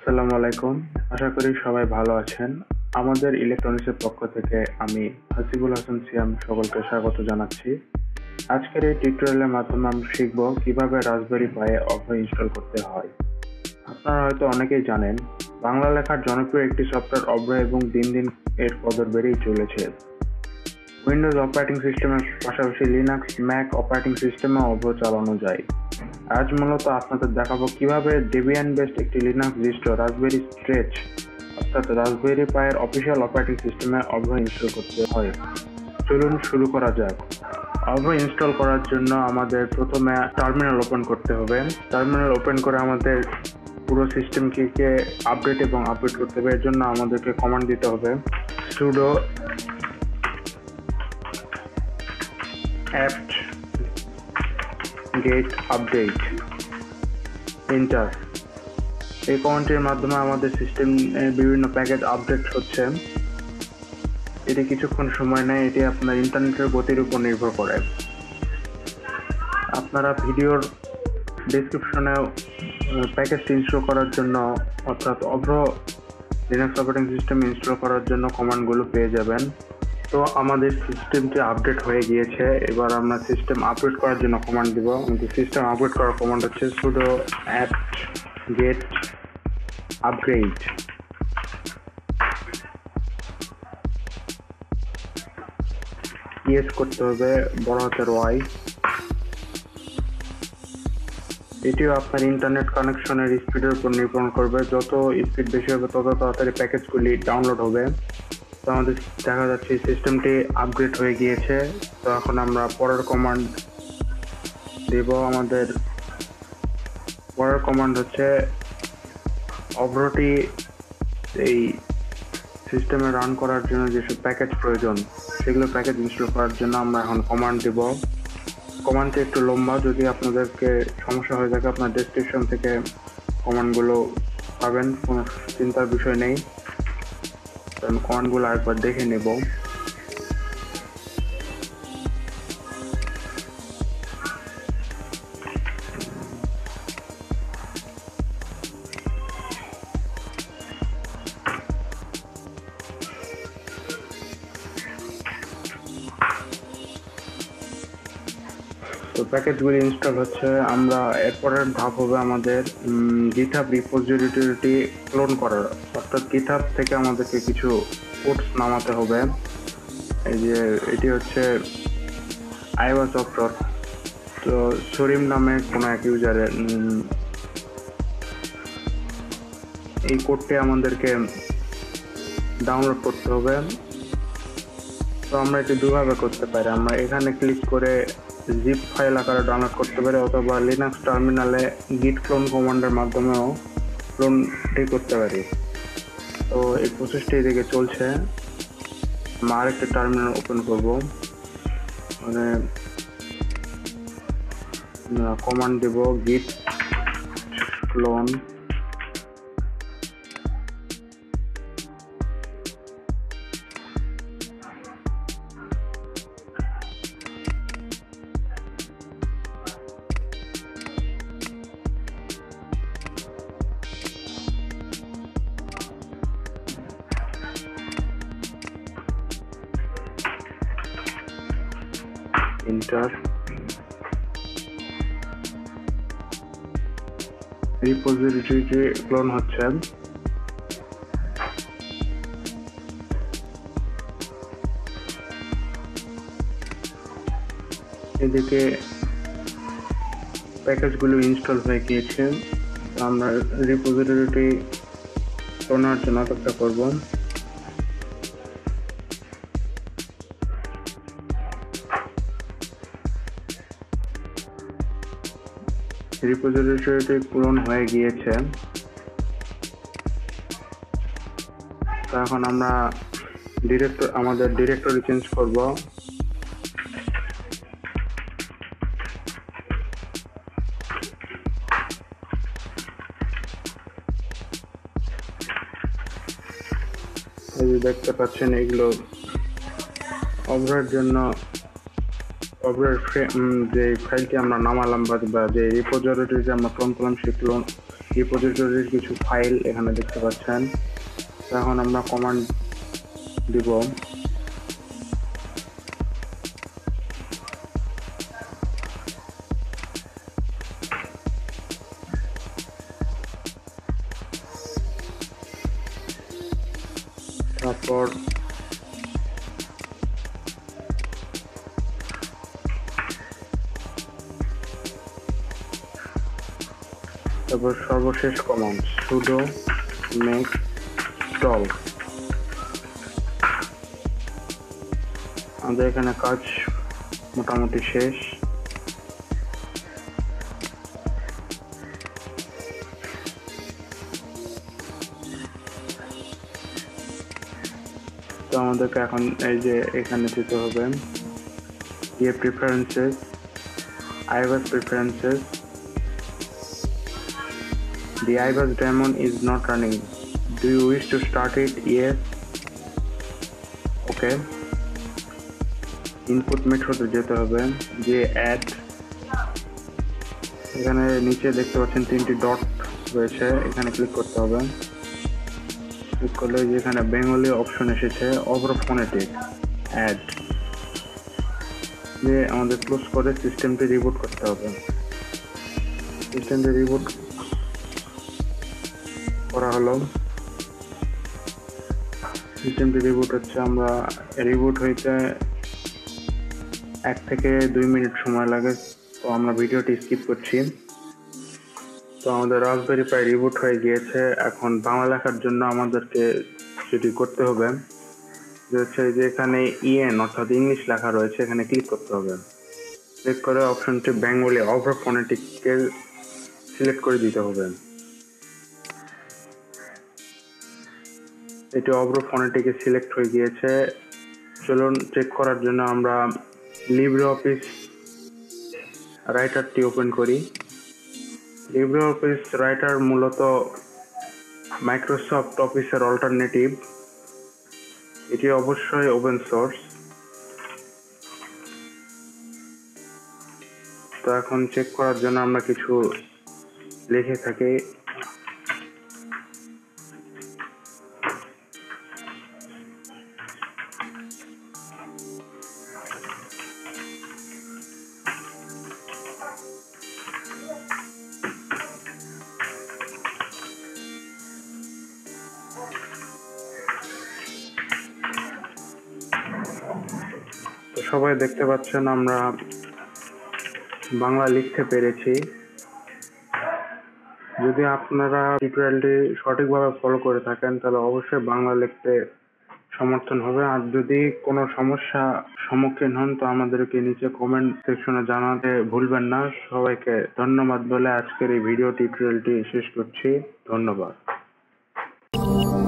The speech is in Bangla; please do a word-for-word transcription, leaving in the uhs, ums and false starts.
আসসালামু আলাইকুম। আশা করি সবাই ভালো আছেন। আমাদের ইলেকট্রনিক্সের পক্ষ থেকে আমি হাসিবুল হাসান সিয়াম সকলকে স্বাগত জানাচ্ছি। আজকের এই টিউটোরিয়ালের মাধ্যমে আমরা শিখব কিভাবে রাসবেরি পাইয়ে অভ্র ইনস্টল করতে হয়। আপনারা হয়তো অনেকেই জানেন, বাংলা লেখার জনপ্রিয় একটি সফটওয়্যার অভ্র এবং দিন দিন এর কদর বেড়েই চলেছে। উইন্ডোজ অপারেটিং সিস্টেমের পাশাপাশি লিনাক্স, ম্যাক অপারেটিং সিস্টেমেও অভ্র চালানো যায়। আজ মূলত আপনাদের দেখাবো কিভাবে ডেবিয়ান বেসড একটি লিনাক্স ডিস্ট্রো রাসবেরি স্ট্রেচ অর্থাৎ রাসবেরি পাইয়ের অফিসিয়াল অপারেটিং সিস্টেমে অভ্র ইনস্টল করতে হয়। চলুন শুরু করা যাক। অভ্র ইনস্টল করার জন্য আমাদের প্রথমে টার্মিনাল ওপেন করতে হবে। টার্মিনাল ওপেন করে আমাদের পুরো সিস্টেমকে আপডেট এবং আপডেট করতে হবে। এর জন্য আমাদেরকে কমান্ড দিতে হবে sudo apt get update enter. এই কমান্ডটির মাধ্যমে আমাদের সিস্টেমে বিভিন্ন প্যাকেজ আপডেট হচ্ছে। এটি কিছুক্ষণ সময় নেয়। এটি আপনার ইন্টারনেটের গতির উপর নির্ভর করে। আপনারা ভিডিওর ডেসক্রিপশনেও প্যাকেজটি ইনস্টল করার জন্য অর্থাৎ Avro Linux operating system install করার জন্য কমান্ডগুলো পেয়ে যাবেন। তো আমাদের সিস্টেমটি আপডেট হয়ে গিয়েছে। এবার আমরা সিস্টেম আপডেট করার জন্য কমান্ড দিব। আমাদের সিস্টেম আপডেট করার কমান্ড হচ্ছে sudo apt get upgrade। Yes করতে হবে বড় হাতের ওয়াই। এটিও আপনার ইন্টারনেট কানেকশনের স্পিডের উপর নির্ভর করবে। যত স্পিড বেশি হবে তত তাড়াতাড়ি প্যাকেজগুলি ডাউনলোড হবে। তো আমাদের দেখা যাচ্ছে সিস্টেমটি আপগ্রেড হয়ে গিয়েছে। তো এখন আমরা পরের কমান্ড দেব। আমাদের পরের কমান্ড হচ্ছে অভ্রটি এই সিস্টেমে রান করার জন্য যেসব প্যাকেজ প্রয়োজন সেগুলো প্যাকেজ ইনস্টল করার জন্য আমরা এখন কমান্ড দেব। কমান্ডটি একটু লম্বা, যদি আপনাদেরকে সমস্যা হয়ে থাকে আপনার ডেসক্রিপশন থেকে কমান্ডগুলো পাবেন, কোনো চিন্তার বিষয় নেই। আমি কমান্ডগুলো আরেকবার দেখে নেব। তো প্যাকেজগুলি ইনস্টল হচ্ছে। আমরা এরপরের ধাপ হবে আমাদের গিটহাব রিপোজিটরিটি ক্লোন করার, অর্থাৎ গিটহাব থেকে আমাদেরকে কিছু কোডস নামাতে হবে। এই যে এটি হচ্ছে আইওয়া সফটওয়্যার। তো সরিম নামে কোনো এক ইউজারের এই কোডটি আমাদেরকে ডাউনলোড করতে হবে। তো আমরা এটি দুভাবে করতে পারি। আমরা এখানে ক্লিক করে জিপ ফাইল আকারে ডাউনলোড করতে পারি, অথবা লিনাক্স টার্মিনালে গিট ক্লোন কমান্ডের মাধ্যমেও ক্লোনটি করতে পারি। তো এই প্রসেসটি এদিকে চলছে। আমরা আরেকটা টার্মিনাল ওপেন করব, মানে কমান্ড দেব গিট ক্লোন এন্টার। রিপোজিটরিটি ক্লোন হচ্ছে। এদিকে প্যাকেজগুলো ইনস্টল হয়ে গিয়েছে। আমরা রিপোজিটরিটি ক্লোনের জন্য অপেক্ষা করব। রিপোজিটরিটি পূরণ হয়ে গিয়েছে। তো এখন আমরা ডিরেক্টর আমাদের ডিরেক্টরি চেঞ্জ করব। এই যে দেখতে পাচ্ছেন, এগুলো অভ্রের জন্য অভ্রের যে ফাইলটি আমরা নামালাম বা যে রিপোজিটরিতে আমরা ক্লোন করলাম সেই ক্লোন রিপোজিটরির কিছু ফাইল এখানে দেখতে পাচ্ছেন। এখন আমরা কমান্ড দিব, তারপর তারপর সর্বশেষ কমান্ড sudo make install। আমাদের এখানে কাজ মোটামুটি শেষ। তো আমাদেরকে এখন এই যে এখানে যেতে হবে, ইয়ে preferences, iOS preferences. The iOS daemon is not running. Do you wish to start it? Yes. Okay. Input method যেতে হবে, যে add, এখানে নিচে দেখতে পাচ্ছেন তিনটি ডট রয়েছে, এখানে ক্লিক করতে হবে। ক্লিক করলে যেখানে বেঙ্গলি অপশন এসেছে অব্র ফোনেটিক অ্যাড দিয়ে আমাদের ক্লোজ করে সিস্টেমটি রিবুট করতে হবে। সিস্টেমটি রিবুট করা হলো, সিস্টেমটি রিবুট হচ্ছে। আমরা রিবুট হইতে এক থেকে দুই মিনিট সময় লাগে, তো আমরা ভিডিওটি স্কিপ করছি। তো আমাদের রাসবেরি পাই রিবুট হয়ে গিয়েছে। এখন বাংলা লেখার জন্য আমাদেরকে যেটি করতে হবে যে হচ্ছে যে এখানে ইএন অর্থাৎ ইংলিশ লেখা রয়েছে, এখানে ক্লিক করতে হবে। ক্লিক করে অপশনটি বেঙ্গলি অব্র ফোনেটিককে সিলেক্ট করে দিতে হবে। এটি অব্র ফোনেটিকে সিলেক্ট হয়ে গিয়েছে। চলুন চেক করার জন্য আমরা লিব্রিঅফিস রাইটারটি ওপেন করি। লিব্রিঅফিস রাইটার মূলত মাইক্রোসফট অফিসের অল্টারনেটিভ। এটি অবশ্যই ওপেন সোর্স। তো এখন চেক করার জন্য আমরা কিছু লিখে থাকি। তো সবাই দেখতে পাচ্ছেন আমরা বাংলা লিখতে পেরেছি। যদি আপনারা টিউটোরিয়ালটি সঠিকভাবে ফলো করে থাকেন তাহলে অবশ্যই বাংলা লিখতে সমর্থন হবে। আর যদি কোনো সমস্যা সম্মুখীন হন তো আমাদেরকে নিচে কমেন্ট সেকশনে জানাতে ভুলবেন না। সবাইকে ধন্যবাদ বলে আজকের এই ভিডিও টিউটোরিয়ালটি শেষ করছি। ধন্যবাদ।